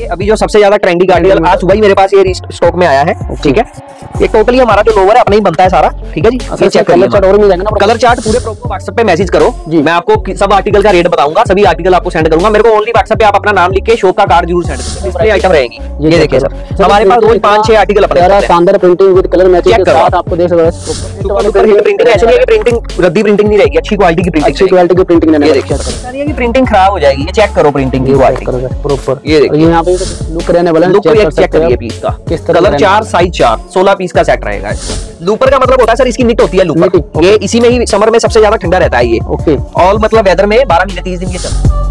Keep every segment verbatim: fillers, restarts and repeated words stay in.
ये अभी जो सबसे ज्यादा ट्रेंडिंग आर्टिकल आज सुबह ही मेरे पास ये स्टॉक में आया है, ठीक है। ये टोटली हमारा जो लोवर है अपना ही बनता है सारा, ठीक है जी। ये चेक कलर चार्ट और मिल जाएगा ना, कलर चार्ट पूरे प्रोको व्हाट्सएप पे मैसेज करो, मैं आपको सब आर्टिकल का रेट बताऊंगा, सभी आर्टिकल आपको सेंड करूंगा। मेरे को ओनली व्हाट्सएप पे आप अपना नाम लिख के शॉप का कार्ड जरूर सेंड करो, डिस्प्ले आइटम रहेगी। ये देखिए सर, हमारे पास रोज पांच छह आर्टिकल अपने हैं। शानदार प्रिंटिंग विद कलर मैचिंग के साथ आपको देख सकते हैं। प्रिंटिंग ऐसे नहीं है कि प्रिंटिंग रद्दी प्रिंटिंग नहीं रहेगी, अच्छी क्वालिटी की प्रिंटिंग, अच्छी क्वालिटी की प्रिंटिंग लेना है। ये देखिए सर, ये प्रिंटिंग खराब हो जाएगी, ये चेक करो प्रिंटिंग की क्वालिटी प्रॉपर। ये देखिए यहाँ पे लुक रहने वाला है, लुक चेक करिए पीस का, कलर चार साइज चार सोलह पीस का सेट रहेगा। लूपर का मतलब होता है सर इसकी निट होती है लूपर, ये इसी में ही समर में सबसे ज्यादा ठंडा रहता है ये। ओके, ऑल मतलब वेदर में बारह महीने तीस दिन के चलते हैं।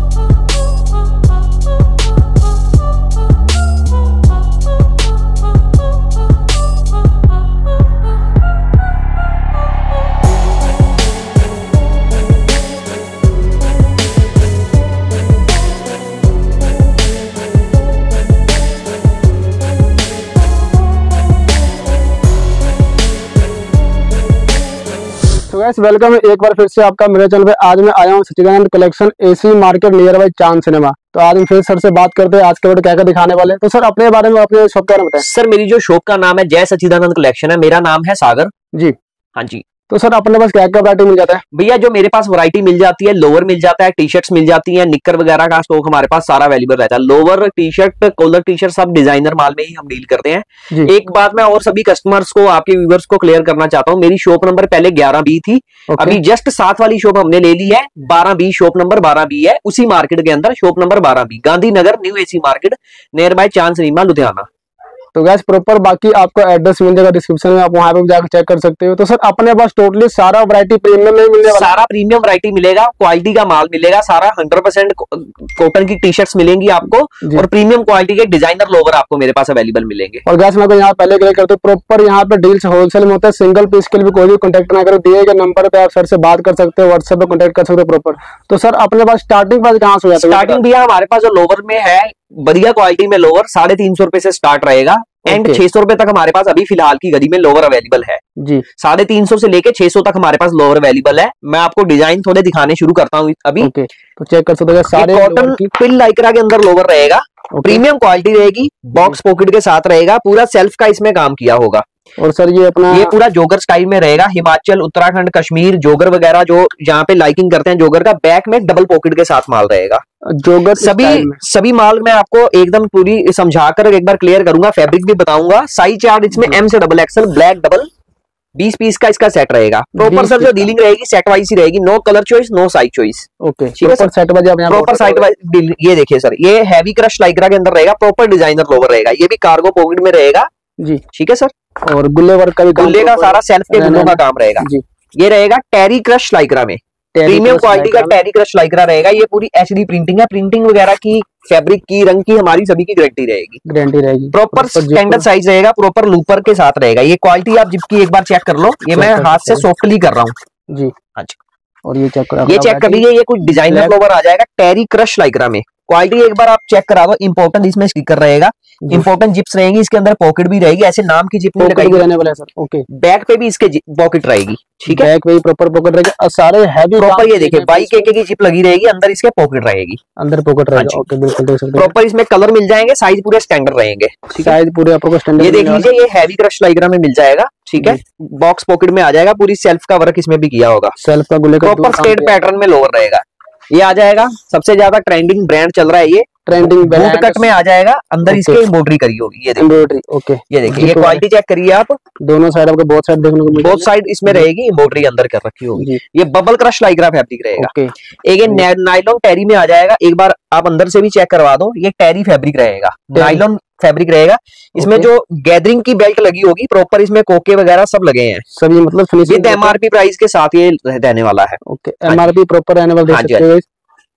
तो गाइस वेलकम एक बार फिर से आपका मेरे चैनल पे। आज मैं आया हूँ Sachchidanand collection AC market near by Chand cinema. तो आज हम फिर सर से बात करते हैं आज के वीडियो क्या क्या दिखाने वाले हैं। तो सर अपने बारे में अपने शॉप के बारे में बताएं। सर मेरी जो शॉप का नाम है जय सच्चिदानंद कलेक्शन है, मेरा नाम है सागर जी। हाँ जी। तो सर अपने पास क्या क्या वैरायटी मिल जाता है? भैया जो मेरे पास वैरायटी मिल जाती है, लोअर मिल जाता है, टी शर्ट्स मिल जाती है, निक्कर वगैरह का स्टॉक हमारे पास सारा अवेलेबल रहता है। Lower T shirt collar T shirt सब डिजाइनर माल में ही हम डील करते हैं। एक बात मैं और सभी कस्टमर्स को आपके व्यूअर्स को क्लियर करना चाहता हूँ, मेरी शॉप नंबर पहले ग्यारह बी थी, अभी जस्ट सात वाली शॉप हमने ले ली है, बारह बी शॉप नंबर बारह बी है, उसी मार्केट के अंदर शॉप नंबर बारह B, Gandhinagar new AC market near by Chand cinema Ludhiana. तो गैस प्रॉपर बाकी आपको एड्रेस मिल जाएगा डिस्क्रिप्शन में, आप वहां पे जाकर चेक कर सकते हो। तो सर अपने पास टोटली सारा वैरायटी प्रीमियम में मिलेगा, सारा प्रीमियम वैरायटी मिलेगा, क्वालिटी का माल मिलेगा सारा, हंड्रेड परसेंट कॉटन की टी शर्ट्स मिलेंगी आपको और प्रीमियम क्वालिटी के डिजाइनर लोवर आपको मेरे पास अवेलेबल मिलेंगे। और गैस मैं यहाँ पहले क्लियर करते प्रॉपर यहाँ पे डील्स होलसेल में होता है, सिंगल पीस के लिए कोई भी कॉन्टेक्ट ना करो, दिए गए नंबर पे आप सर से बात कर सकते हो, व्हाट्सएप पे कॉन्टेक्ट कर सकते हो प्रॉपर। तो सर अपने पास स्टार्टिंग प्राइस कहाँ से हो जाता है? स्टार्टिंग भैया हमारे पास जो लोवर में है बढ़िया क्वालिटी में लोवर साढ़े तीन सौ रुपए से स्टार्ट रहेगा एंड छह सौ रुपए तक हमारे पास अभी फिलहाल की घड़ी में लोवर अवेलेबल है जी। साढ़े तीन सौ से लेके छह सौ तक हमारे पास लोवर अवेलेबल है। मैं आपको डिजाइन थोड़े दिखाने शुरू करता हूँ अभी। ओके, तो चेक कर सकते हो सारे कॉटन पिल लाइक्रा के अंदर लोवर रहेगा, प्रीमियम क्वालिटी रहेगी, बॉक्स पॉकेट के साथ रहेगा, पूरा सेल्फ का इसमें काम किया होगा। और सर ये अपना ये पूरा जोगर स्टाइल में रहेगा, हिमाचल उत्तराखंड कश्मीर जोगर वगैरह जो जहाँ पे लाइकिंग करते हैं जोगर का, बैक में डबल पॉकेट के साथ माल रहेगा जोगर। सभी सभी माल मैं आपको एकदम पूरी समझाकर एक बार क्लियर करूंगा, फैब्रिक भी बताऊंगा, साइज चार्ट इसमें एम से डबल एक्सएल ब्लैक डबल बीस पीस का इसका सेट रहेगा। प्रॉपर सर जो डीलिंग रहेगी सेट वाइज ही रहेगी, no colour choice no size choice. Okay, proper set wise आप यहां प्रॉपर साइड वाइज। ये देखिए सर, ये हैवी क्रश लाइक्रा के अंदर रहेगा, प्रॉपर डिजाइनर लोवर रहेगा, ये भी कार्गो पॉकेट में रहेगा जी, ठीक है सर। और गुल्ले वर्क का भी गुल्ले का सारा सेल्फ के गुल्लों का काम रहेगा जी। ये रहेगा टेरी क्रश लाइक्रा में, प्रीमियम क्वालिटी का टेरी क्रश लाइक्रा रहेगा, ये पूरी एचडी प्रिंटिंग है, प्रिंटिंग वगैरह की फैब्रिक की रंग की हमारी सभी की गारंटी रहेगी गारंटी रहेगी। प्रॉपर स्टैंडर्ड साइज रहेगा, प्रॉपर लूपर के साथ रहेगा। ये क्वालिटी आप जिप की एक बार चेक कर लो, ये मैं हाथ से सॉफ्टली कर रहा हूँ जी। हाँ जी, और ये चेक कर ये चेक कर लीजिए, ये कुछ डिजाइनर लोवर आ जाएगा टेरी क्रश लाइक्रा में, क्वालिटी एक बार आप चेक करा दो। इंपोर्टेंट इसमें स्टिकर रहेगा, इंपोर्टेंट जिप्स रहेंगी, इसके अंदर पॉकेट भी रहेगी, ऐसे नाम की जिप रहने वाला है सर। ओके, बैक पे भी इसके पॉकेट रहेगी, ठीक है, बैक पे भी प्रॉपर पॉकेट रहेगी और सारे हैवी प्रॉपर। ये देखिए बाई के की जिप लगी रहेगी, अंदर इसके पॉकेट रहेगी, अंदर पॉकेट रहेगा। ओके बिल्कुल देख सकते हैं प्रॉपर इसमें कलर मिल जाएंगे, साइज पूरे स्टैंडर्ड रहेंगे, साइज पूरे आपको स्टैंडर्ड। ये देख लीजिए, ये हैवी क्रश लाइक्रा में मिल जाएगा, ठीक है, बॉक्स पॉकेट में आ जाएगा, पूरी सेल्फ का वर्क इसमें भी किया होगा, सेल्फ का गुल्ले का प्रॉपर स्ट्रेट पैटर्न में लोवर रहेगा। ये आ जाएगा सबसे ज्यादा ट्रेंडिंग ब्रांड चल रहा है, ये ट्रेंडिंग बूट कट में आ जाएगा, अंदर इसके एम्ब्रॉयडरी करी होगी, ये एम्ब्रॉयडरी। ओके, ये देखिए, ये क्वालिटी चेक करिए आप, दोनों साइड आपको बहुत साइड देखने को मिलेगी, बहुत साइड इसमें रहेगी, एम्ब्रॉयडरी अंदर कर रखी होगी। ये बबल क्रश लाइक्रा फैब्रिक रहेगा। ओके, एक ये नायलॉन टेरी में आ जाएगा, एक बार आप अंदर से भी चेक करवा दो, ये टेरी फैब्रिक रहेगा, नायलॉन फैब्रिक रहेगा, इसमें जो गैदरिंग की बेल्ट लगी होगी प्रॉपर, इसमें कोके वगैरह सब लगे हैं सभी, मतलब फिनिशिंग एमआरपी प्राइस के साथ ये रहने वाला है। ओके, एमआरपी प्रॉपर रहने वाला, देख सकते हो।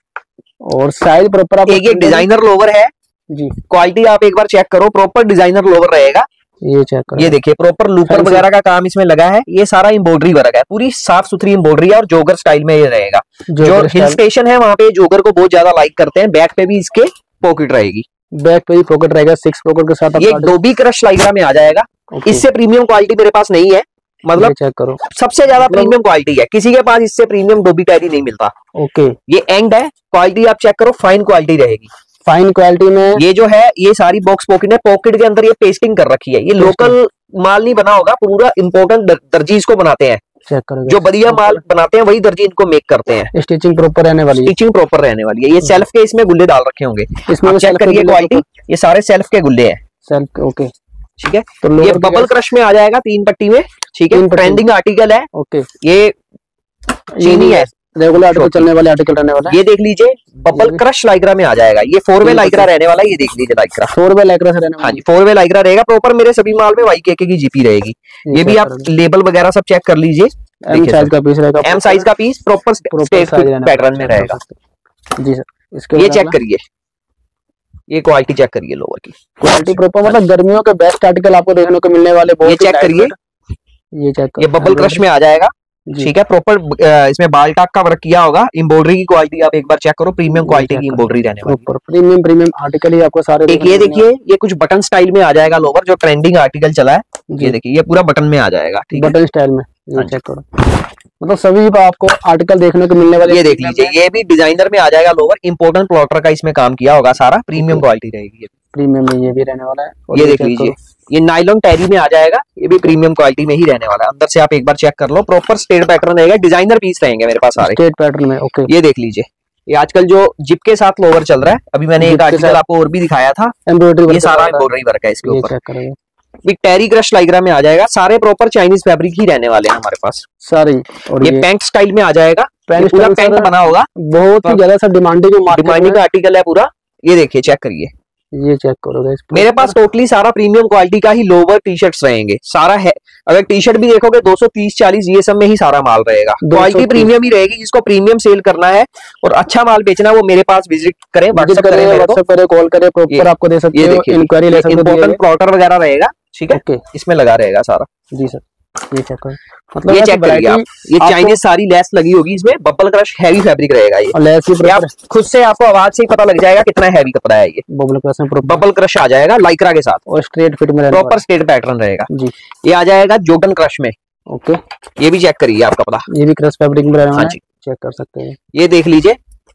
और साइज प्रॉपर आप एक ये डिजाइनर लोवर है जी, क्वालिटी आप एक बार चेक करो, प्रॉपर डिजाइनर लोवर रहेगा। ये चेक करो, ये देखिए प्रॉपर लूपर वगैरह का काम इसमें लगा है, ये सारा एम्ब्रॉयडरी वर्क है, पूरी साफ सुथरी एम्ब्रॉयडरी है और जोगर स्टाइल में ये रहेगा। जो हिल स्टेशन है वहाँ पे जोगर को बहुत ज्यादा लाइक करते हैं। बैक पे भी इसके पॉकेट रहेगी, बैक पे भी पॉकेट रहेगा, सिक्स पॉकेट के साथ। ये डोबी क्रश लाइक्रा में आ जाएगा, इससे प्रीमियम क्वालिटी मेरे पास नहीं है, मतलब चेक करो सबसे ज्यादा प्रीमियम क्वालिटी है, किसी के पास इससे प्रीमियम डोबी टेरी नहीं मिलता। ओके, ये एंड है, क्वालिटी आप चेक करो, फाइन क्वालिटी रहेगी, फाइन क्वालिटी में ये जो है ये सारी बॉक्स पॉकेट है, पॉकेट के अंदर ये पेस्टिंग कर रखी है। ये लोकल माल नहीं बना होगा, पूरा इम्पोर्टेंट दर्जी इसको बनाते हैं। चेक करो, जो बढ़िया माल बनाते हैं वही दर्जी इनको मेक करते हैं। स्टिचिंग प्रॉपर रहने वाली है, स्टिचिंग प्रॉपर रहने वाली है। ये सेल्फ के इसमें गुल्ले डाल रखे होंगे, इसमें चेक करिए क्वालिटी, ये सारे सेल्फ के गुल्ले हैं। सेल्फ ओके, ठीक है। तो ये बबल क्रश में आ जाएगा तीन पट्टी में, ठीक है। ट्रेंडिंग आर्टिकल है, ओके। ये चीनी है, रेगुलर आर्टिकल चलने वाले आर्टिकल रहने वाला है। ये देख लीजिए बबल क्रश लाइक्रा में आ जाएगा। ये फोर वे लाइक्रा रहने वाला है, ये देख लीजिए लाइक्रा, फोर वे लाइक्रा से रहने वाला। हाँ जी, फोर वे लाइक्रा रहेगा प्रॉपर। मेरे सभी माल में वाई के के की जीपी रहेगी। ये भी आप लेबल वगैरह सब चेक कर लीजिए। एम साइज का पीस रहेगा, एम साइज का पीस प्रॉपर स्टेट पैटर्न में रहेगा जी सर। इसके ये चेक करिए, ये क्वालिटी चेक करिए, लोअर की क्वालिटी प्रॉपर, मतलब गर्मियों के बेस्ट आर्टिकल आपको देखने को मिलने वाले। ये चेक करिए, ये चेक, ये बबल क्रश में आ जाएगा, ठीक है। प्रॉपर इसमें बाल टाक का वर्क किया होगा। एम्ब्रॉयडरी की क्वालिटी आप एक बार चेक करो, प्रीमियम क्वालिटी की एम्ब्रॉयडरी रहने वाली है। प्रीमियम प्रीमियम आर्टिकल ही आपको सारे। एक ये देखिए, ये कुछ बटन स्टाइल में आ जाएगा लोअर, जो ट्रेंडिंग आर्टिकल चला है। ये देखिए, ये पूरा बटन में आ जाएगा, ठीक है, बटन स्टाइल में। ये चेक करो, मतलब सभी आपको आर्टिकल देखने को मिलने वाले। ये देख लीजिए, ये भी डिजाइनर में आ जाएगा लोअर। इंपोर्टेंट प्लॉटर का इसमें काम किया होगा सारा, प्रीमियम क्वालिटी रहेगी। प्रीमियम में ये भी रहने वाला है। ये देख लीजिए, ये नायलॉन टेरी में आ जाएगा, ये भी प्रीमियम क्वालिटी में ही रहने वाला है। अंदर से आप एक बार चेक कर लो, प्रॉपर स्टेट पैटर्न रहेगा, डिजाइनर पीस रहेंगे मेरे पास सारे स्टेट पैटर्न में, ओके। ये देख लीजिए, ये आजकल जो जिप के साथ लोअर चल रहा है, अभी मैंने एक आर्टिकल आपको और भी दिखाया था, एम्ब्रॉयडरी, ये सारा एम्ब्रॉयडरी वर्क है इसके ऊपर। ये टेरी क्रश लाइक्रा में आ जाएगा, सारे प्रॉपर चाइनीज फैब्रिक ही रहने वाले हैं हमारे पास सारे। और ये पैंट स्टाइल में आ जाएगा, पूरा पैंट बना होगा, बहुत ही ज्यादा सा डिमांडिंग डिमांडिंग का आर्टिकल है पूरा। ये देखिए, चेक करिए, ये चेक करो गाइस, मेरे पास टोटली सारा प्रीमियम क्वालिटी का ही लोअर टी शर्ट्स रहेंगे सारा है। अगर टी शर्ट भी देखोगे दो सौ तीस चालीस ये सब में ही सारा माल रहेगा। क्वालिटी प्रीमियम ही रहेगी। जिसको प्रीमियम सेल करना है और अच्छा माल बेचना है वो मेरे पास विजिट करें, व्हाट्सएप करें, व्हाट्सएप करें, कॉल करें, प्रॉपर आपको दे सकते हैं, इंक्वायरी ले सकते हैं। इंपोर्टेंट प्लॉटर वगैरह रहेगा, ठीक है, इसमें लगा रहेगा सारा। जी सर, ये चेक करो, मतलब ये चेक करिए आप, ये चाइनीज सारी लेस लगी होगी इसमें। बबल क्रश हैवी फैब्रिक रहेगा ये, लेस आप खुद से आपको आवाज से ही पता लग जाएगा कितना हैवी कपड़ा है ये। बबल क्रश में बबल क्रश आ जाएगा लाइक्रा के साथ, और स्ट्रेट फिट में प्रॉपर स्ट्रेट पैटर्न रहेगा जी। ये आ जाएगा जोर्डन क्रश में, ओके। ये भी चेक करिए आप कपड़ा, ये भी क्रश फैब्रिक में रहेगा, हाँ जी, चेक कर सकते हैं। ये देख लीजिए,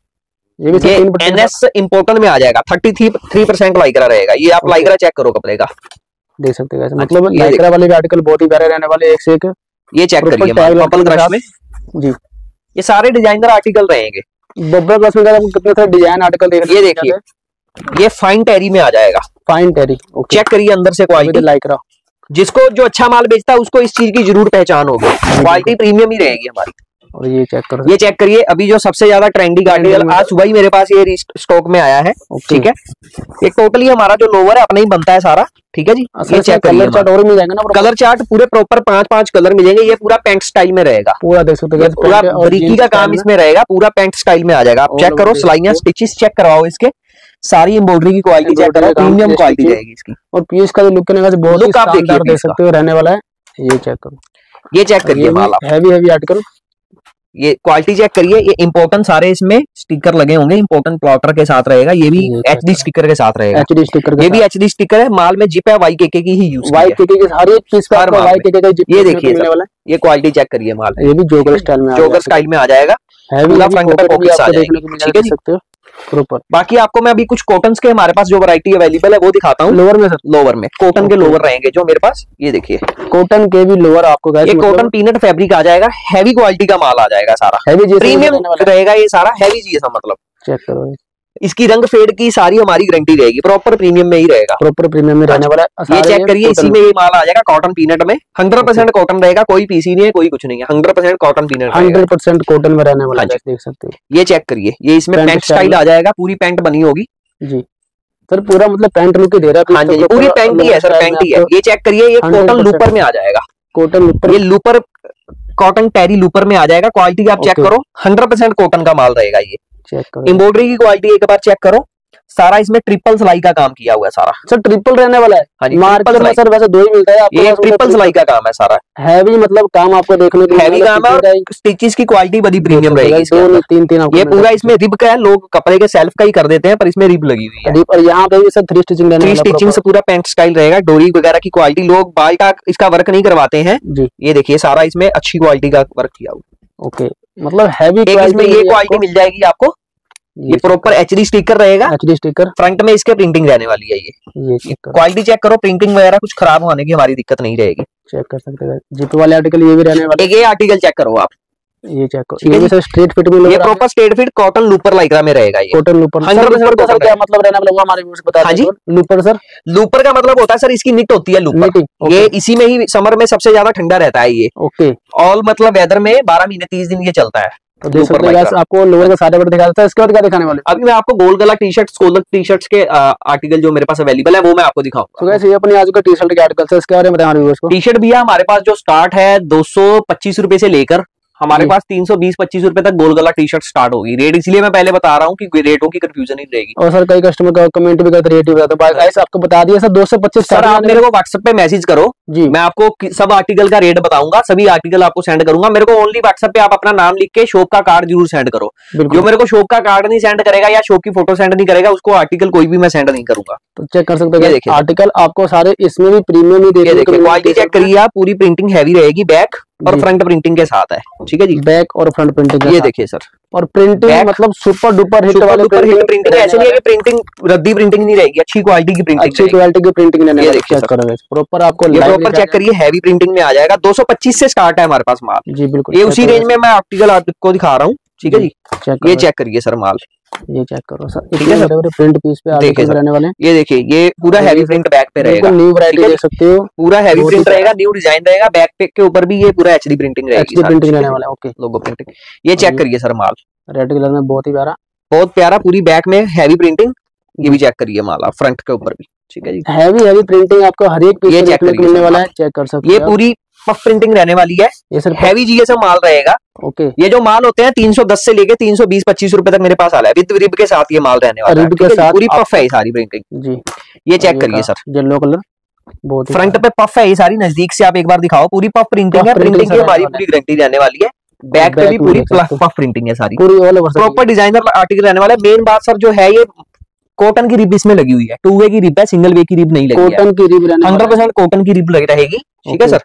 ये भी एनएस इंपोर्टेंट में आ जाएगा, थर्टी थ्री परसेंट लाइक्रा रहेगा। ये आप लाइक्रा चेक करो कपड़े का, देख सकते हैं। मतलब लाइक्रा वाले भी आर्टिकल बहुत ही प्यारे रहने वाले, एक से एक। ये चेक करिए बबल क्रश में जी, ये सारे डिजाइनर आर्टिकल रहेंगे। बबल क्रश में कितने सारे डिजाइन आर्टिकल देख रहे हैं। ये देखिए, ये फाइन टेरी में आ जाएगा, फाइन टेरी, चेक करिए अंदर से क्वालिटी लाइक्रा। जिसको जो अच्छा माल बेचता है उसको इस चीज की जरूर पहचान होगी, क्वालिटी प्रीमियम ही रहेगी हमारी। और ये चेक करो, ये चेक करिए, अभी जो सबसे ज्यादा ट्रेंडिंग आर्टिकल आज सुबह ही मेरे पास ये स्टॉक में आया है, ठीक है। ये टोटली हमारा जो लोअर है अपना ही बनता है सारा, ठीक है जी। ये चेक कलर चार्ट और मिल जाएगा ना, कलर चार्ट पूरे प्रॉपर पांच पांच कलर मिलेंगे। ये पूरा पैंट स्टाइल में रहेगा, पूरा देख सकते हैं, पूरा बरीकी का काम इसमें रहेगा, पूरा पैंट स्टाइल में आ जाएगा। आप चेक करो, सिलाइयां स्टिचेस चेक करवाओ, इसके सारी एम्ब्रॉयडरी की क्वालिटी चेक करो, प्रीमियम क्वालिटी रहेगी इसकी। और पीस का जो लुक है बहुत ही शानदार देख सकते हो रहने वाला है। ये चेक करो, ये चेक करिए माल, हैवी हैवी आर्टिकल। ये क्वालिटी चेक करिए, ये इंपोर्टेंट सारे इसमें स्टिकर लगे होंगे, इंपोर्टेंट प्लॉटर के साथ रहेगा। ये भी एचडी स्टिकर के साथ रहेगा, एचडी स्टिकर, ये भी एचडी स्टिकर है। माल में जिप है वाई के के की ही यूज, वाई के के के हर एक पीस पर वाई के के का जिप। ये देखिए, ये क्वालिटी चेक करिए माल, ये भी जोगर स्टाइल में, जोगर स्टाइल में आ जाएगा, पूरा फ्रंट पे पॉकेट्स आ जाएंगे, ठीक है जी। प्रॉपर बाकी आपको मैं अभी कुछ कॉटन्स के हमारे पास जो वैरायटी अवेलेबल है वो दिखाता हूँ। लोअर में सर, लोअर में कॉटन के लोअर रहेंगे जो मेरे पास। ये देखिए, कॉटन के भी लोअर आपको, ये कॉटन पीनट फैब्रिक आ जाएगा, हैवी क्वालिटी का माल आ जाएगा सारा, हैवी प्रीमियम रहेगा ये सारा, हैवी जी ऐसा मतलब। चेक करो, इसकी रंग फेड की सारी हमारी गारंटी रहेगी, प्रॉपर प्रीमियम में ही रहेगा, प्रॉपर प्रीमियम में रहने वाला है। ये चेक करिए, इसी में ये माल आ जाएगा कॉटन पीनट में, हंड्रेड परसेंट कॉटन रहेगा, कोई पीसी नहीं है, कोई कुछ नहीं है, hundred percent cotton peanut, hundred percent cotton में रहने वाला है, देख सकते हैं। ये चेक करिए, ये इसमें पैंट स्टाइल आ जाएगा, पूरी पैंट बनी होगी जी सर, पूरा मतलब पैंट लुक ही दे रहा है। हाँ जी, पूरी पैंट ही है सर, पैंट ही है। ये चेक करिए, ये कॉटन लूपर में आ जाएगा, कॉटन लूपर, ये लूपर कॉटन टेरी लूपर में आ जाएगा। क्वालिटी आप चेक करो, हंड्रेड परसेंट कॉटन का माल रहेगा। ये चेक करो, एम्ब्रॉयडरी की क्वालिटी एक बार चेक करो, सारा इसमें ट्रिपल सिलाई का काम किया हुआ है सारा। सर ट्रिपल रहने वाला है, हाँ जी, मार्केट में सर वैसे दो ही मिलता है आपको, ये ट्रिपल सिलाई का काम है सारा, हैवी मतलब काम आपको देखने को हैवी काम है। और स्टिचेस की क्वालिटी बड़ी प्रीमियम रहेगी, दो तीन तीन। ये पूरा इसमें रिब का है, लोग कपड़े के सेल्फ का ही कर देते हैं पर इसमें रिब लगी हुई है। और यहाँ पे भी sir three stitching, three stitching से पूरा पैंट स्टाइल रहेगा। डोरी वगैरह की क्वालिटी, लोग बाल का इसका वर्क नहीं करवाते हैं जी। ये देखिए, सारा इसमें अच्छी क्वालिटी का वर्क किया हुआ। ओके, मतलब हैवी इसमें ये क्वालिटी मिल जाएगी आपको, ये प्रॉपर एचडी स्टिकर रहेगा, एचडी स्टिकर। फ्रंट में इसके प्रिंटिंग रहने वाली है। ये ये क्वालिटी चेक करो, प्रिंटिंग वगैरह कुछ खराब होने की हमारी दिक्कत नहीं रहेगी। चेक कर सकते हैं जीपी वाले आर्टिकल ये भी रहने वाले। एक ये आर्टिकल चेक करो आप, ये चेक करो, ये सर स्ट्रेट फिट में, ये proper straight fit cotton looper Lycra में रहेगा। ये कॉटन लूपर। सर लूपर का सर क्या मतलब रहने वाला, वो हमारे व्यूअर्स को बता दीजिए। लूपर सर, लूपर का मतलब होता है सर इसकी निट होती है लूपर, ये इसी में ही समर में सबसे ज्यादा ठंडा रहता है ये। ओके, ऑल मतलब वेदर में बारह महीने तीस दिन ये चलता है। तो देख सकते हैं गाइस, आपको लोअर का सारे वर्ड दिखा देता है। इसके बाद क्या दिखाने वाले? अभी मैं आपको गोल गला T shirt, collar T shirts के आर्टिकल जो मेरे पास अवेलेबल है वो मैं आपको दिखाऊंगा। तो गाइस ये अपनी आज का टी शर्ट के आर्टिकल है, इसके बारे में बताएं हमारे व्यूअर्स को। टी शर्ट भी है हमारे पास जो स्टार्ट है दो सौ पच्चीस रुपए से लेकर हमारे पास तीन सौ बीस पच्चीस रुपए तक गोल गला टी शर्ट स्टार्ट होगी। रेट इसलिए मैं पहले बता रहा हूँ कि रेटों की कंफ्यूजन नहीं रहेगी। और सर कई कस्टमर का कमेंट भी करते रेट ही बताते हैं। गाइस आपको बता दिया सर दो सौ पच्चीस। सर आप मेरे को व्हाट्सएप पे मैसेज करो जी, मैं आपको सब आर्टिकल का रेट बताऊंगा, सभी आर्टिकल आपको सेंड करूंगा। मेरे को ओनली व्हाट्सएप पे आप अपना नाम लिख के शॉप का कार्ड जरूर सेंड करो। जो मेरे को शॉप का कार्ड नहीं सेंड करेगा या शॉप की फोटो सेंड नहीं करेगा उसको आर्टिकल कोई भी मैं सेंड नहीं करूंगा। तो चेक कर सकते हैं आर्टिकल आपको सारे इसमें भी प्रीमियम ही देखिए। क्वालिटी चेक करिए आप, पूरी प्रिंटिंग हैवी रहेगी, बैक और फ्रंट प्रिंटिंग के साथ है। ठीक है जी, बैक और फ्रंट प्रिंटिंग। ये देखिए सर, और प्रिंटिंग मतलब सुपर डुपर हिट वाले प्रिंटिंग। ऐसे नहीं है कि प्रिंटिंग रद्दी प्रिंटिंग नहीं रहेगी, अच्छी क्वालिटी की प्रिंटिंग, अच्छी क्वालिटी की प्रिंटिंग रहने वाली। चेक करोगे प्रॉपर आपको, ये प्रॉपर चेक करिए, हैवी प्रिंटिंग में आ जाएगा। दो सौ पच्चीस से स्टार्ट है हमारे पास माल जी, बिल्कुल। ये उसी रेंज में मैं आर्टिकल आपको दिखा रहा हूँ। ठीक है जी, ये चेक करिए सर माल, ये चेक करो सर। ठीक है सर, प्रिंट पीस पे आर्टिकल रहने वाले। ये देखिए, ये पूरा हैवी प्रिंट बैक पे रहेगा, न्यू वैरायटी देख सकते हो। पूरा हैवी प्रिंट रहेगा, न्यू डिजाइन रहेगा। बैक पे के ऊपर भी ये पूरा एचडी प्रिंटिंग रहेगी, एचडी प्रिंटिंग रहने वाला। Okay, logo printing. ये चेक करिए सर माल, रेड कलर में बहुत ही प्यारा, बहुत प्यारा, पूरी बैक में हैवी प्रिंटिंग। ये भी चेक करिए माल आप, फ्रंट के ऊपर भी। ठीक है जी, हैवी हैवी प्रिंटिंग आपको हर एक पीस में मिलने वाला है। चेक कर सकते हैं, ये पूरी पफ प्रिंटिंग रहने वाली है। ये सर हैवी जीएसएम माल रहेगा। ओके, ये जो माल होते हैं तीन सौ दस से लेके तीन सौ बीस पच्चीस रुपए तक मेरे पास आ रहा है, विद रिब के साथ ये माल रहने वाला है। रिब के साथ पूरी पफ है सारी प्रिंटिंग जी। ये चेक करिए सर, येलो कलर बहुत फ्रंट पे पफ है ये सारी, नजदीक से आप एक बार दिखाओ। पूरी पफ प्रिंटिंग है, प्रिंटिंग की हमारी पूरी गारंटी रहने वाली है। बैक पे भी पूरी पफ प्रिंटिंग है सारी, पूरी प्रॉपर डिजाइनर आर्टिकल रहने वाला है। मेन बात सर जो है, ये कॉटन की रिब इसमें लगी हुई है, टू वे की रिब है, सिंगल वे की रिब नहीं लगी है। कॉटन की रिब हंड्रेड परसेंट कॉटन की रिब लगी रहेगी। ठीक है सर,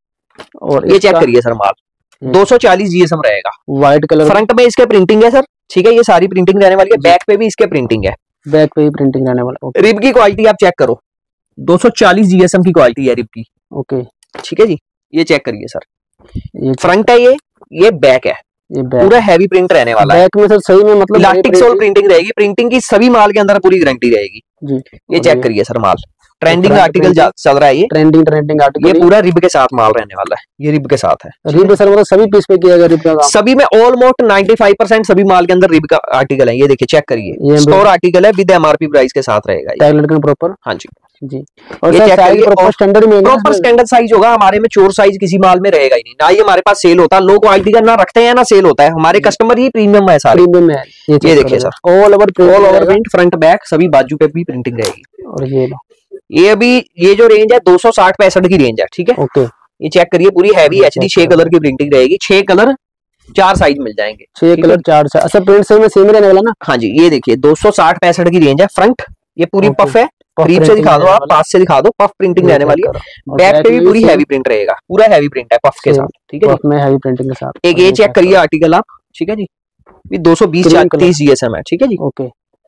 और ये चेक करिए सर माल, दो सौ चालीस जीएसएम रहेगा, व्हाइट कलर। फ्रंट में इसके प्रिंटिंग है सर। ठीक है, ये सारी प्रिंटिंग रहने वाली है। बैक पे भी इसके प्रिंटिंग है, बैक पे भी प्रिंटिंग रहने वाला। रिब की क्वालिटी आप चेक करो, दो सौ चालीस जीएसएम की क्वालिटी है रिब की। ओके, ठीक है जी, ये चेक करिए सर, ये फ्रंट है, ये ये बैक है, ये पूरा हैवी प्रिंट रहने वाला है। बैक में सर सही में मतलब इलास्टिक सोल प्रिंटिंग रहेगी, प्रिंटिंग की सभी माल के अंदर पूरी गारंटी रहेगी जी। ये चेक करिए सर माल, ट्रेंडिंग आर्टिकल चल रहा है, ये ट्रेंडिंग ट्रेंडिंग आर्टिकल। ये पूरा रिब के साथ माल रहने वाला है, ये रिब के साथ है। रिब सर मतलब सभी पीस पे किया गया रिब का काम, सभी में ऑलमोस्ट पचानवे परसेंट सभी माल के अंदर रिब का आर्टिकल है। ये देखिए, चेक करिए, स्टोर आर्टिकल है, विद एमआरपी प्राइस के साथ रहेगा, टैग लटकन प्रॉपर। हाँ जी जी, और ये साइज प्रॉपर स्टैंडर्ड में, प्रॉपर स्टैंडर्ड साइज होगा। हमारे में चोर साइज किसी माल में रहेगा ही नहीं, ना ही हमारे पास सेल होता है। लो क्वालिटी का ना रखते हैं ना सेल होता है, हमारे कस्टमर ही प्रीमियम है सारे, प्रीमियम है। ये देखिए sir, all over all over print, front back सभी बाजू पे भी प्रिंटिंग रहेगी। और ये लो, ये अभी ये जो रेंज है दो सौ साठ पैंसठ की रेंज है। ठीक है, ओके, ये चेक करिए, पूरी हैवी एचडी छह कलर की प्रिंटिंग रहेगी। छह कलर चार साइज मिल जाएंगे, छह कलर चार साइज। अच्छा, प्रिंट से में सेम रहने वाला ना? हाँ जी, ये देखिए दो सौ साठ पैंसठ की रेंज है। फ्रंट ये पूरी पफ है, करीब से दिखा दो आप, पास से दिखा दो, पफ प्रिंटिंग रहने वाली है। बैक पे भी पूरी हैवी प्रिंट रहेगा, पूरा हैवी प्रिंट है पफ के साथ। ठीक है, पफ में हैवी प्रिंटिंग के साथ। एक ये चेक करिए आर्टिकल आप। ठीक है जी, दो सौ बीस तीस जीएसएम है। ठीक है जी, ओके।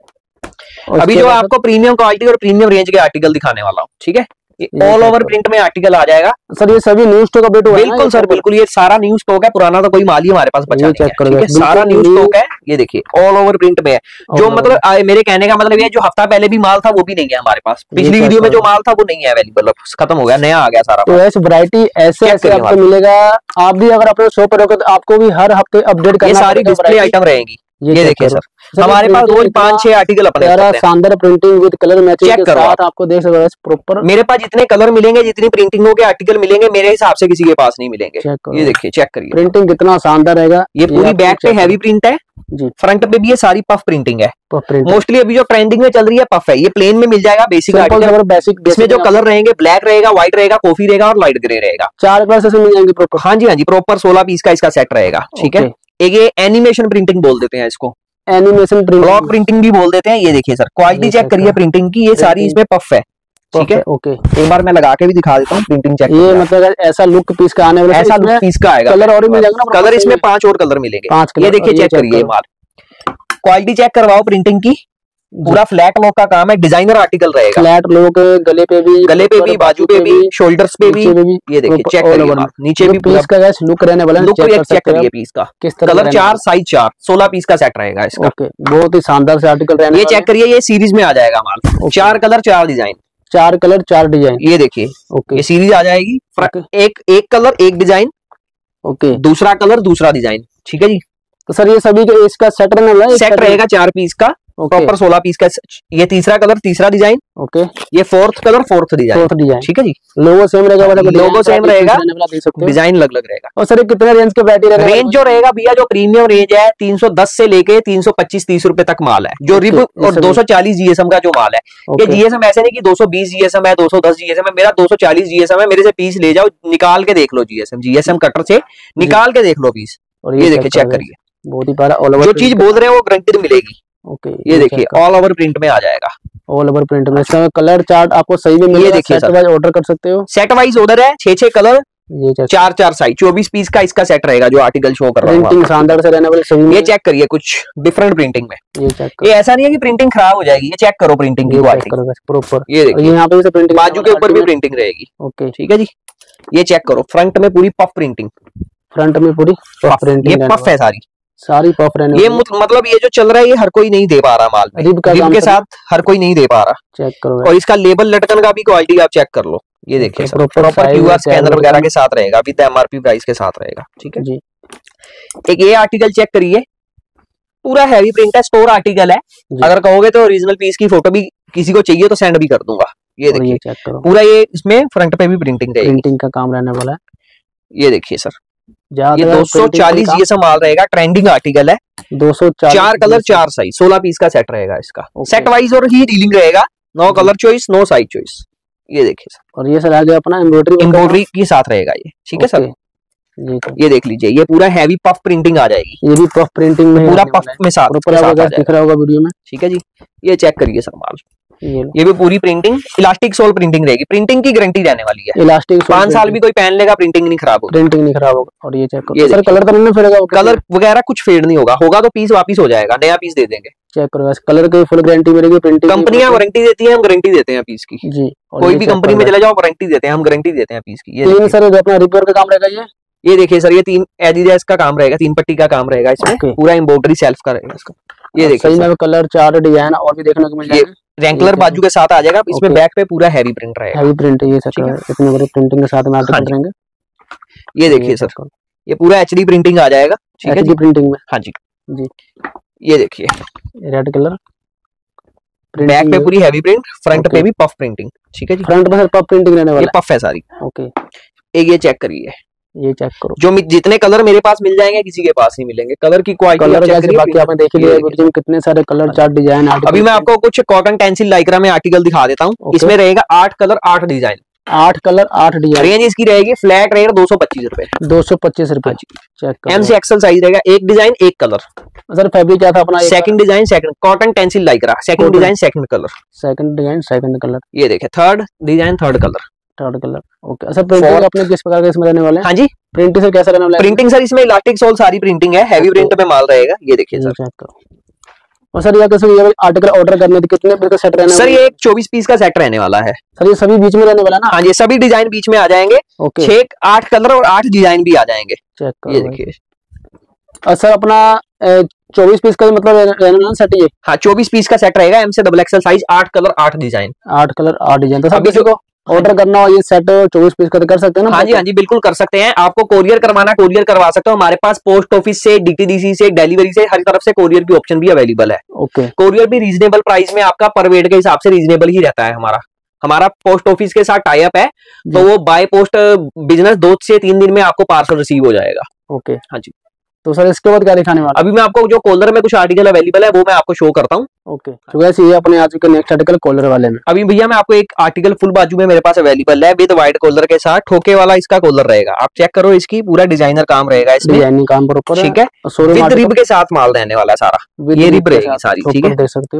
अभी जो आपको प्रीमियम क्वालिटी और प्रीमियम रेंज के आर्टिकल दिखाने वाला हूँ। ठीक है, ऑल ओवर प्रिंट में आर्टिकल आ जाएगा सर। ये सभी न्यू स्टॉक अपडेट हुआ है? बिल्कुल सर, बिल्कुल। ये सारा न्यू स्टॉक है, पुराना तो कोई माल ही हमारे पास बचा नहीं है। ठीक है, सारा न्यू स्टॉक है। ये देखिए, ऑल ओवर प्रिंट में है। जो मतलब आ, मेरे कहने का मतलब ये, जो हफ्ता पहले भी माल था वो भी नहीं है हमारे पास। पिछली वीडियो में जो माल था वो नहीं है अवेलेबल, खत्म हो गया, नया आ गया सारा। तो ऐसी वैरायटी ऐसे ऐसे आपको मिलेगा। आप भी अगर अपने शॉप पर रहोगे तो आपको भी हर हफ्ते अपडेट करना। ये सारी डिस्प्ले आइटम रहेंगी। ये देखिए सर, हमारे पास रोज पांच छह आर्टिकल अपने शानदार प्रिंटिंग विद कलर मैचिंग के साथ आपको देख सकते हो प्रॉपर। मेरे पास जितने कलर मिलेंगे, जितनी प्रिंटिंगों के आर्टिकल मिलेंगे, मेरे हिसाब से किसी के पास नहीं मिलेंगे। ये देखिए, चेक करिए, प्रिंटिंग कितना शानदार रहेगा। ये पूरी बैक पे हैवी प्रिंट है जी, फ्रंट पे भी ये सारी पफ प्रिंटिंग है। मोस्टली अभी जो ट्रेंडिंग में चल रही है पफ है। ये प्लेन में मिल जाएगा, बेसिक आर्टिकल। बेसिक इसमें जो कलर रहेंगे, ब्लैक रहेगा, व्हाइट रहेगा, कॉफी रहेगा और लाइट ग्रे रहेगा। चार कलर से मिल जाएंगे प्रॉपर। हाँ जी, हाँ जी, प्रॉपर सोलह पीस का इसका सेट रहेगा। ठीक है, एक ये एनिमेशन प्रिंटिंग बोल देते हैं इसको, एनिमेशन प्रिंट, ब्लॉक प्रिंटिंग भी बोल देते हैं। ये देखिए सर, क्वालिटी चेक करिए प्रिंटिंग की, ये सारी इसमें पफ है। ठीक है, ओके। एक बार मैं लगा के भी दिखा देता हूँ प्रिंटिंग चेक। ये मतलब ऐसा लुक पीस का आने वाला, ऐसा लुक पीस का आएगा। कलर और मिल जाएगा ना? कलर इसमें पांच और कलर मिलेंगे। ये देखिए, चेक करिए माल, क्वालिटी चेक करवाओ प्रिंटिंग की, पूरा फ्लैट लॉक का काम है, डिजाइनर आर्टिकल रहेगा। फ्लैट लॉक गले पे भी, गले पे भी, बाजू पे भी, शोल्डर्स पे भी। ये देखिए चेक करिए आप, नीचे भी पूरा पीस का गैस लुक रहने वाला है, लुक चेक करिए पीस का। किस तरह कलर चार, साइज चार, सोलह पीस का सेट रहेगा इसका। ओके, बहुत ही शानदार से आर्टिकल रहने। ये चेक करिए, ये सीरीज में आ जाएगा माल, चार कलर चार डिजाइन, चार कलर चार डिजाइन। ये देखिए, ओके, ये सीरीज आ जाएगी। एक एक कलर एक डिजाइन, ओके, दूसरा कलर दूसरा डिजाइन, ठीक है जी। तो सर ये सभी का इसका सेट रहने वाला है, सेट रहेगा चार पीस का, प्रॉपर सोलह पीस का। ये तीसरा कलर तीसरा डिजाइन, ओके, ये fourth colour fourth design, fourth design, ठीक है जी। लोगो सेम रहेगा, लोगो सेम रहेगा, डिजाइन अलग अलग रहेगा। और सर ये कितने रेंज के वैरायटी रहेगा? रेंज जो रहेगा भैया, जो प्रीमियम रेंज है तीन सौ दस से लेके तीन सौ पच्चीस तीस रुपए तक माल है, जो रिब और दो सौ चालीस जीएसएम का जो माल है। ये जीएसएम ऐसे नहीं कि दो सौ बीस जीएसएम है, दो सौ दस जीएसएम है, मेरा दो सौ चालीस जीएसएम है। मेरे से पीस ले जाओ, निकाल के देख लो जीएसएम, जीएसएम कटर से निकाल के देख लो पीस। और ये देखिए चेक करिए, बहुत ही प्यारा ऑल ओवर, जो चीज बोल रहे हैं वो गारंटी मिलेगी। ओके, ये देखिए ऑल ओवर प्रिंट में आ जाएगा, ऑल ओवर प्रिंट में। इसका कलर चार्ट आपको सही में मिलेगा, सेट वाइज ऑर्डर कर सकते हो। सेट वाइज ऑर्डर है, छह छह कलर, ये चार चार साइज, चौबीस पीस का इसका सेट रहेगा जो आर्टिकल शो कर रहा है। प्रिंटिंग शानदार से रहने वाले सभी। ये चेक करिए, कुछ डिफरेंट प्रिंटिंग में। ये चेक, ये ऐसा नहीं है कि प्रिंटिंग खराब हो जाएगी, ये चेक करो प्रिंटिंग की क्वालिटी प्रॉपर। ये देखिए, यहाँ पे प्रिंटिंग, बाजू के ऊपर भी प्रिंटिंग रहेगी। ओके, ठीक है जी। ये चेक करो, फ्रंट में पूरी पफ प्रिंटिंग, फ्रंट में पूरी पफ प्रिंटिंग, ये पफ है सारी सारी पफ रहने। ये मतलब ये जो चल रहा है ये हर कोई नहीं दे पा रहा माल में, रिब, रिब के साथ हर कोई नहीं दे पा रहा। चेक करो, और इसका लेबल लटकन का भी क्वालिटी आप चेक कर लो। ये देखिए प्रॉपर क्यूआर स्कैनर वगैरह के साथ रहेगा, विद एमआरपी प्राइस के साथ रहेगा, ठीक है जी। एक ये आर्टिकल चेक करिए, पूरा हैवी प्रिंट है, स्टोर आर्टिकल है। अगर कहोगे तो ओरिजिनल पीस की फोटो भी किसी को चाहिए तो सेंड भी कर दूंगा। ये देखिए चेक करो, पूरा ये इसमें फ्रंट पे भी प्रिंटिंग रहेगी, प्रिंटिंग का काम रहने वाला है। ये देखिए सर, ये दो सौ चालीस जीएसएम माल रहेगा, ट्रेंडिंग आर्टिकल है। दो सौ चालीस, चार कलर चार साइज, सोलह पीस का सेट रहेगा इसका। सेट वाइज और ही डीलिंग रहेगा, no colour choice, no size choice. ये देखिए सर, और ये सर आगे अपना एम्ब्रॉयडरी एम्ब्रॉयडरी के साथ रहेगा ये, ठीक है सर। ये, ये देख लीजिए, ये पूरा हैवी पफ प्रिंटिंग आ जाएगी, ये भी पफ प्रिंटिंग में, पूरा पफ में साथ दिख रहा होगा वीडियो में, ठीक है जी। ये चेक करिए सर माल, ये, ये भी पूरी प्रिंटिंग, इलास्टिक सोल प्रिंटिंग रहेगी, प्रिंटिंग की गारंटी रहने वाली है। इलास्टिक पांच साल भी कोई पहन लेगा, प्रिंटिंग नहीं खराब होगी, प्रिंटिंग नहीं खराब होगा। और ये चेक करो, ये सर कलर तो नहीं फेडेगा, कलर वगैरह कुछ फेड नहीं होगा, होगा तो पीस वापस हो जाएगा, नया पीस दे देंगे। चेक करो, कलर की फुल गारंटी मिलेगी, प्रिंटिंग कंपनियां वारंटी देती है, हम गारंटी देते हैं पीस की जी। कोई भी कंपनी में चले जाओ, वारंटी देते हैं, हम गारंटी देते हैं पीस की। ये सर जो अपना रिपेयर का काम रहेगा, ये ये देखिए सर, ये तीन एडिडास का काम रहेगा, तीन पट्टी का काम रहेगा इसमें, पूरा एम्ब्रॉयडरी सेल्फ का रहेगा इसका। ये देखिए सही में कलर चार्ट डिजाइन और भी देखने को मिल जाएगा, रैंकलर बाजू के साथ आ जाएगा। इसमें बैक पे पूरा हैवी प्रिंट रहेगा, हैवी प्रिंट है ये सर, इतने बड़े प्रिंटिंग के साथ में आर्टिकल रहेंगे। ये देखिए सर, ये पूरा एचडी प्रिंटिंग आ जाएगा, ठीक है जी, प्रिंटिंग में। हाँ जी जी, ये देखिए रेड कलर, बैक पे पूरी हैवी प्रिंट, फ्रंट पे भी पफ प्रिंटिंग, ठीक है जी। फ्रंट पे पफ प्रिंटिंग रहने वाला है, ये पफ है सारी। ओके, एक ये चेक करिए, ये चेक करो, जो जितने कलर मेरे पास मिल जाएंगे किसी के पास नहीं मिलेंगे। कलर की क्वालिटी कलर जैसे बाकी आपने देख लिया वीडियो में, कितने सारे कलर चार्ट डिजाइन। अभी मैं आपको कुछ कॉटन टेंसिल लाइक्रा में आर्टिकल दिखा देता हूँ। इसमें रहेगा आठ कलर आठ डिजाइन, आठ कलर आठ डिजाइन। रेंज इसकी रहेगी फ्लैट रेट दो सौ पच्चीस रुपए, दो सौ पच्चीस रुपए। चेक करो, एम से एक्सल साइज रहेगा, एक डिजाइन एक कलर। सर फैब्रिक क्या था अपना? Second design second cotton Tencel Lycra, second design second colour, second design second colour. ये देखे third design third colour, third colour. Okay sir, printing अपने किस प्रकार का इसमें रहने वाले हैं? हाँ जी, प्रिंटिंग सर कैसा रहने वाला है? प्रिंटिंग सर इसमें इलास्टिक सोल सारी प्रिंटिंग है, हैवी प्रिंट पे माल रहेगा। ये देखिए सर, चेक करो। और सर ये कैसे ये आर्टिकल ऑर्डर करने थे, कितने पीस का सेट रहने सर? ये एक चौबीस पीस का सेट रहने वाला है सर। ये सभी बीच में रहने वाला है ना? हाँ, ये सभी डिजाइन बीच में आ जाएंगे। ओके, छह आठ कलर और आठ डिजाइन भी आ जाएंगे। चेक करो, ये देखिए। और सर अपना चौबीस पीस का मतलब रहने वाला सेट ये? हाँ, चौबीस पीस का सेट रहेगा, एम से डबल एक्सएल साइज, आठ कलर आठ डिजाइन, आठ कलर आठ डिजाइन। तो सर किसी को ऑर्डर करना हो ये सेट चौबीस पीस का तो कर सकते हैं ना? हाँ जी, हाँ जी, बिल्कुल कर सकते हैं। आपको कोरियर करवाना कोरियर करवा सकते हो, हमारे पास पोस्ट ऑफिस से, डीटीडीसी से, डिलीवरी से, हर तरफ से कोरियर की ऑप्शन भी अवेलेबल है। ओके, कोरियर भी रीजनेबल प्राइस में आपका पर वेट के हिसाब से रीजनेबल ही रहता है। हमारा हमारा पोस्ट ऑफिस के साथ टाई अप है, तो वो बाय पोस्ट बिजनेस दो से तीन दिन में आपको पार्सल रिसीव हो जाएगा। ओके, हाँ जी। तो सर इसके बाद क्या दिखाने वाला? अभी मैं आपको जो कॉलर में कुछ आर्टिकल अवेलेबल है वो मैं आपको शो करता हूँ। ओके, तो वैसे ये अपने आज के नेक्स्ट आर्टिकल कॉलर वाले में। अभी भैया मैं आपको एक आर्टिकल फुल बाजू में मेरे पास अवेलेबल है, विद वाइट कॉलर के साथ, ठोके वाला इसका कॉलर रहेगा। आप चेक करो, इसकी पूरा डिजाइनर काम रहेगा इसमें, डिजाइनिंग काम पर ऊपर, ठीक है। विद रिब के साथ माल रहने वाला सारा, ये रिब रहेगी सारी, ठीक है, देख सकते हो।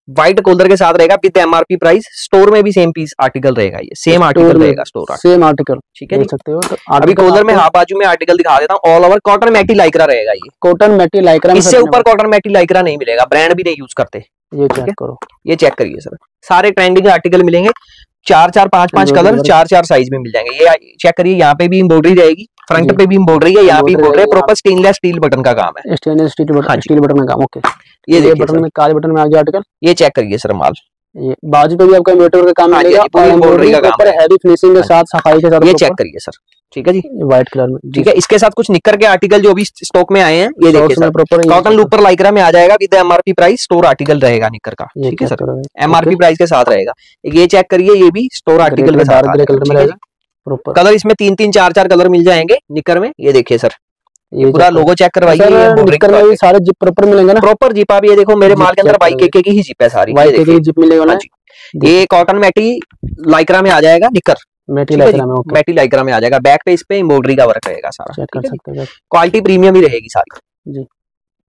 व्हाइट कॉलर के साथ रहेगा विद एमआरपी प्राइस। स्टोर में भी सेम पीस आर्टिकल रहेगा, ये सेम आर्टिकल रहेगा स्टोर सेम आर्टिकल, ठीक है, देख सकते हो। तो अभी कॉलर में हाफ बाजू में आर्टिकल दिखा देता हूँ। All over cotton matty Lycra रहेगा, ये कॉटन मैटी लाइक्रा, इससे ऊपर कॉटन मैटी लाइक्रा नहीं मिलेगा, ब्रांड भी नहीं यूज करते। ये चेक करो, ये चेक करिए सर, सारे ट्रेंडिंग आर्टिकल मिलेंगे, चार चार पांच पांच कलर, चार चार साइज में मिल जाएंगे। ये चेक करिए, यहाँ पे भी एम्ब्रॉयडरी रहेगी, फ्रंट पे भी एम्ब्रॉयडरी है, यहाँ भी एम्ब्रॉयडरी है, प्रॉपर स्टेनलेस स्टील बटन का काम है, stainless steel button, steel button का काम। ओके, ये देखिए बटन में, काले बटन में आ गया आर्टिकल। ये चेक करिए सर माल, ये बाजू पे भी आपका एम्ब्रॉयडरी का काम मिलेगा और एम्ब्रॉयडरी का काम है, हैवी फिनिशिंग के साथ, सफाई के साथ। ये चेक करिए सर, ठीक है जी, व्हाइट कलर में, ठीक है। इसके साथ कुछ निक्कर के आर्टिकल जो भी स्टॉक में आए हैं, ये देखिए सर, कॉटन लूपर लाइक्रा में आ जाएगा with MRP price, store article रहेगा निक्कर का, ठीक है सर, एमआरपी प्राइस के साथ रहेगा। ये चेक करिए, ये भी स्टोर आर्टिकल के साथ रहेगा। कलर इसमें तीन तीन चार चार कलर मिल जाएंगे निक्कर में। ये देखिए सर, ये पूरा लोगो चेक करवाइए, में सारे जिप प्रॉपर मिलेंगे ना, प्रॉपर जिप। आप ये देखो मेरे माल के अंदर वाई के की ही जिप है सारी, वाई के की जिप मिलेगा ना। ये कॉटन मैटी लाइक्रा में आ जाएगा निक्कर, मैटी लाइक्रा में, ओके, मैटी लाइक्रा में आ जाएगा। बैक पे इस पे एम्ब्रॉयडरी का वर्क रहेगा सारा, चेक कर सकते हैं। क्वालिटी प्रीमियम ही रहेगी सारी जी।